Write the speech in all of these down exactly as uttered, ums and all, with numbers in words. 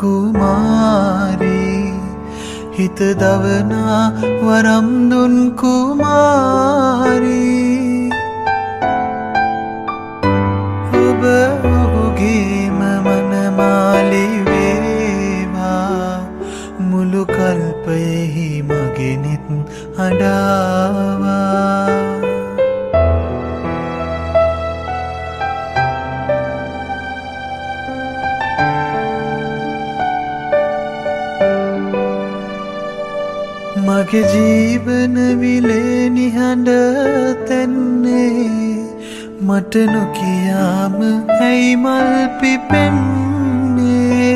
කුමාරී හිත දවනා වරම් දුන් කුමාරී ඔබ ඔහුගේම මනමාලි වේවා මුළු කල්පයෙහි මගෙනෙත් හඬාවා මගේ ජීවන විලේ නිහඬ තැන්නේ මට නොකියාම ඇයි මල් පිපෙන්නේ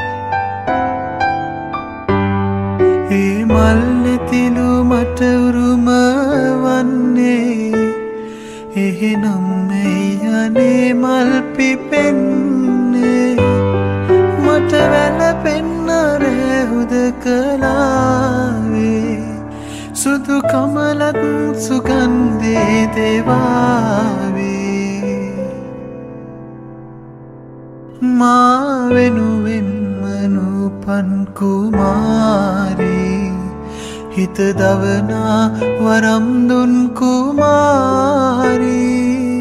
ඒ මල් නැතිලු මට උරුම වන්නේ එහෙනම් ඇයි අනේ මල් පිපෙන්නේ මට වැළපෙන්න රෑ හුදකලාවේ සුදු කමලත් සුගන්ධේ දේවාවේ මා වෙනුවෙන්ම නූපන් කුමාරී හිත දවනා වරම් දුන් කුමාරී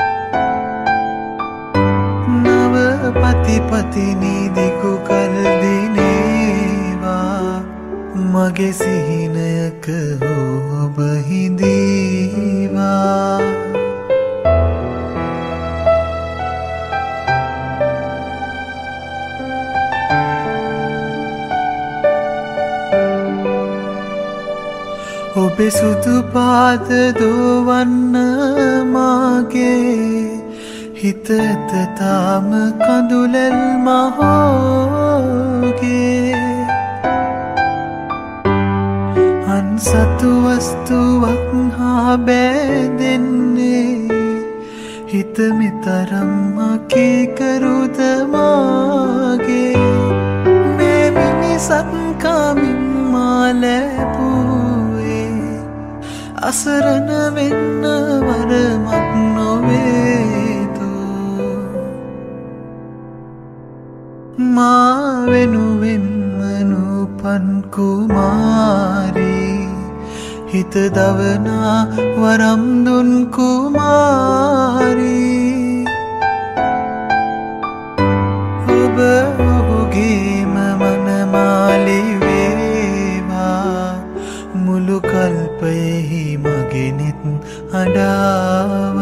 නව පතිපතිනී දිගු කල් දිනේවා මගේ සිහිනයක ඔබ හිඳීවා ඔබේ සුදු පාද දෝවන්න මාගේ හිත ඇත තාම කඳුලැල් මහෝගේ අන්සතු වස්තුවක් හා බෑදෙන්නේ හිත මෙතරම් අකීකරුද මාගේ මේ මිනිසත් කමින් මා ලැබුවේ අසරණ වෙන්න වරමක් නොවේදු මා වෙනුවෙන්ම නූපන් කුමාරී හිත දවනා වරම් දුන් කුමාරී ඔබ ඔහුගේම මනමාලි වේවා මුළු කල්පයෙහි මගෙනෙත් හඬාවා